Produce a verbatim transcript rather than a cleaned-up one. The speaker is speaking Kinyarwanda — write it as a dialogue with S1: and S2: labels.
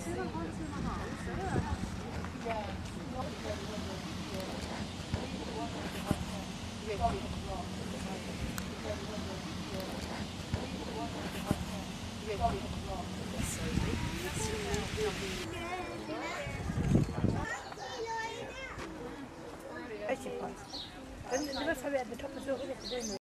S1: I suppose. And the rest of it at the top is over there.